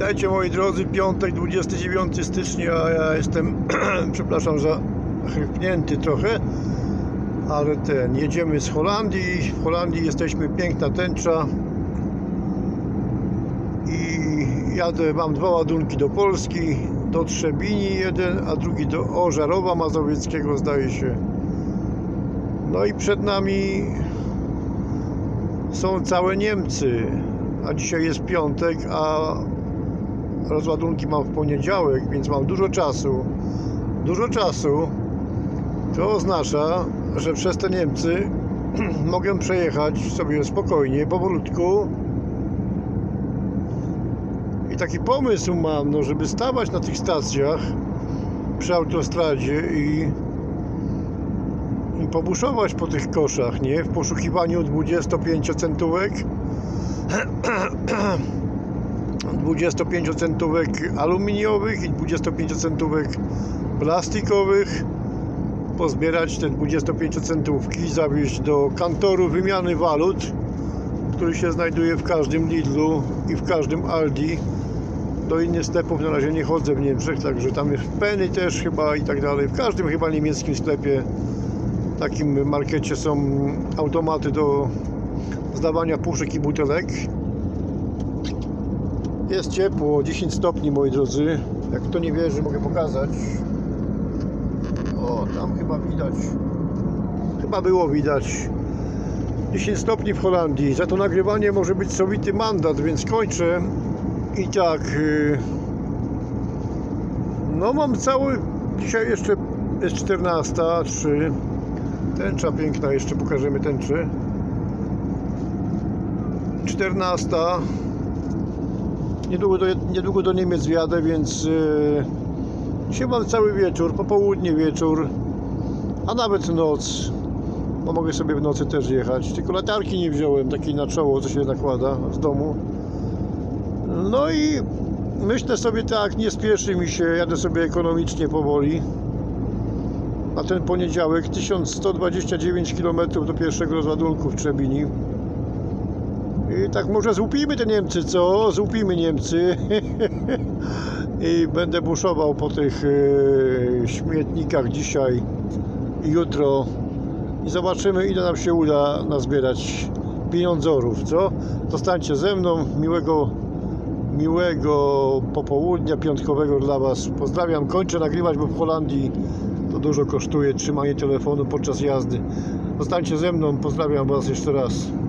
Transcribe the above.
Witajcie moi drodzy, piątek 29 stycznia, a ja jestem, przepraszam, za chrypnięty trochę, ale jedziemy z Holandii. W Holandii jesteśmy, piękna tęcza i jadę, mam dwa ładunki do Polski, do Trzebini jeden, a drugi do Ożarowa Mazowieckiego, zdaje się. No i przed nami są całe Niemcy, a dzisiaj jest piątek, a rozładunki mam w poniedziałek, więc mam dużo czasu. To oznacza, że przez te Niemcy mogę przejechać sobie spokojnie, powolutku. I taki pomysł mam, no, żeby stawać na tych stacjach przy autostradzie i pobuszować po tych koszach, nie? W poszukiwaniu 25 centówek 25 centówek aluminiowych i 25 centówek plastikowych, pozbierać te 25 centówki, zawieźć do kantoru wymiany walut, który się znajduje w każdym Lidlu i w każdym Aldi. Do innych sklepów na razie nie chodzę w Niemczech, także tam jest Penny też chyba i tak dalej. W każdym chyba niemieckim sklepie, takim markecie, są automaty do zdawania puszek i butelek. Jest ciepło, 10 stopni moi drodzy. Jak kto nie wierzy, mogę pokazać. O, tam chyba widać. Chyba było widać. 10 stopni w Holandii. Za to nagrywanie może być sowity mandat, więc kończę. I tak. No mam cały. Dzisiaj jeszcze jest 14:03. Tęcza piękna, jeszcze pokażemy tęczę. 14. Niedługo do Niemiec wjadę, więc dzisiaj mam cały wieczór, popołudnie, wieczór, a nawet noc, bo mogę sobie w nocy też jechać. Tylko latarki nie wziąłem, takiej na czoło, co się nakłada z domu. No i myślę sobie tak, nie spieszy mi się, jadę sobie ekonomicznie powoli. Na ten poniedziałek 1129 km do pierwszego rozładunku w Trzebini. I tak może złupimy te Niemcy, co? Złupimy Niemcy. I będę buszował po tych śmietnikach dzisiaj i jutro. I zobaczymy, ile nam się uda nazbierać pieniądzorów, co? Zostańcie ze mną. Miłego popołudnia piątkowego dla Was. Pozdrawiam, kończę nagrywać, bo w Holandii to dużo kosztuje trzymanie telefonu podczas jazdy. Zostańcie ze mną, pozdrawiam Was jeszcze raz.